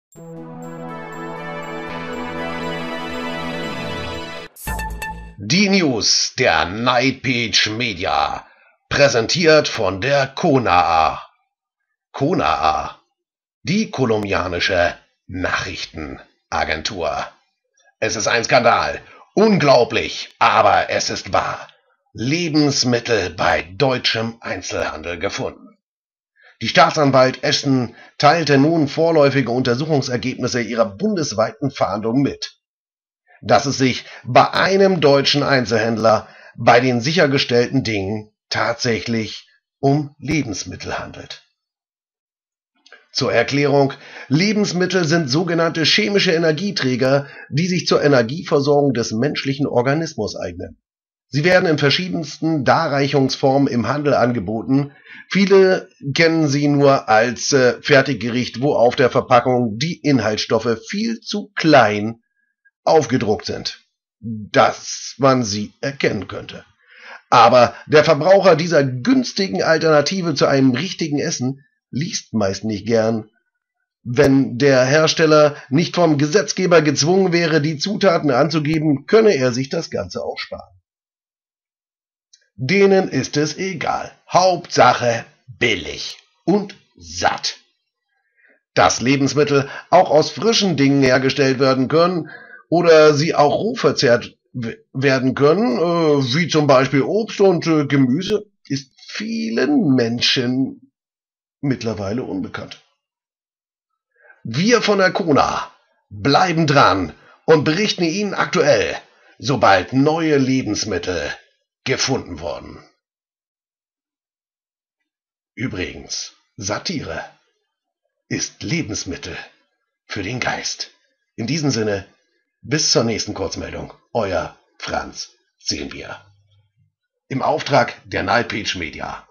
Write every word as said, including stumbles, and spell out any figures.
Die News der Nightpeach Media, präsentiert von der CONAA. CONAA, die kolumbianische Nachrichtenagentur. Es ist ein Skandal, unglaublich, aber es ist wahr. Lebensmittel bei deutschem Einzelhandel gefunden. Die Staatsanwalt Essen teilte nun vorläufige Untersuchungsergebnisse ihrer bundesweiten Fahndung mit. Dass es sich bei einem deutschen Einzelhändler bei den sichergestellten Dingen tatsächlich um Lebensmittel handelt. Zur Erklärung: Lebensmittel sind sogenannte chemische Energieträger, die sich zur Energieversorgung des menschlichen Organismus eignen. Sie werden in verschiedensten Darreichungsformen im Handel angeboten. Viele kennen sie nur als äh, Fertiggericht, wo auf der Verpackung die Inhaltsstoffe viel zu klein aufgedruckt sind, dass man sie erkennen könnte. Aber der Verbraucher dieser günstigen Alternative zu einem richtigen Essen liest meist nicht gern. Wenn der Hersteller nicht vom Gesetzgeber gezwungen wäre, die Zutaten anzugeben, könne er sich das Ganze auch sparen. Denen ist es egal. Hauptsache billig und satt. Dass Lebensmittel auch aus frischen Dingen hergestellt werden können oder sie auch roh verzehrt werden können, äh, wie zum Beispiel Obst und äh, Gemüse, ist vielen Menschen mittlerweile unbekannt. Wir von der CONAA bleiben dran und berichten Ihnen aktuell, sobald neue Lebensmittel gefunden wurden. Übrigens, Satire ist Lebensmittel für den Geist. In diesem Sinne, bis zur nächsten Kurzmeldung. Euer Franz sehen wir. Im Auftrag der Nightpeach Media.